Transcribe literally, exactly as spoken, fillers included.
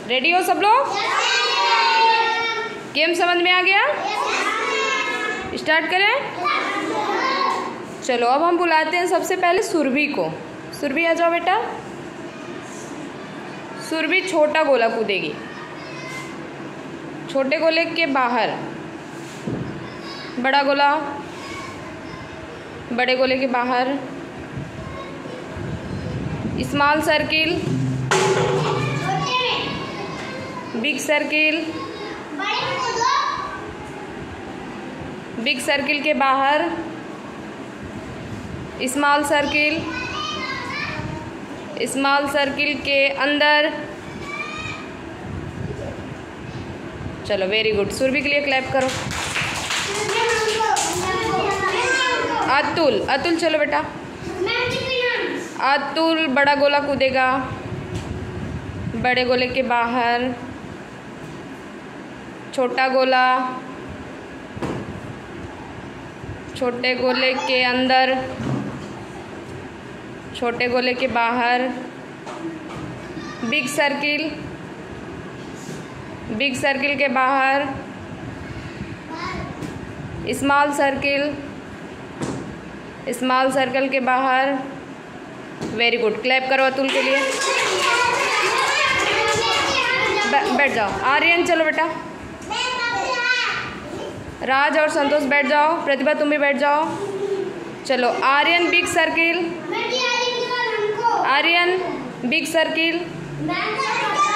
Ready हो सब लोग? गेम समझ में आ गया? स्टार्ट करें? चलो अब हम बुलाते हैं सबसे पहले सुरभि को। सुरभि आ जाओ बेटा। सुरभि छोटा गोला कूदेगी, छोटे गोले के बाहर, बड़ा गोला बड़े गोले के बाहर, small circle, big circle, big circle के बाहर, स्मॉल सर्किल, स्मॉल सर्किल के अंदर। चलो वेरी गुड। सुरभि के लिए क्लैप करो। अतुल, अतुल चलो बेटा। अतुल बड़ा गोला कूदेगा, बड़े गोले के बाहर, छोटा गोला छोटे गोले के अंदर, छोटे गोले के बाहर, बिग सर्किल, बिग सर्किल के बाहर, स्मॉल सर्किल, स्मॉल सर्कल के बाहर। Very good. क्लैप करो अतुल के लिए। बैठ जाओ। आर्यन चलो बेटा। राज और संतोष बैठ जाओ। प्रतिभा तुम भी बैठ जाओ। चलो Aryan big circle, Aryan big circle,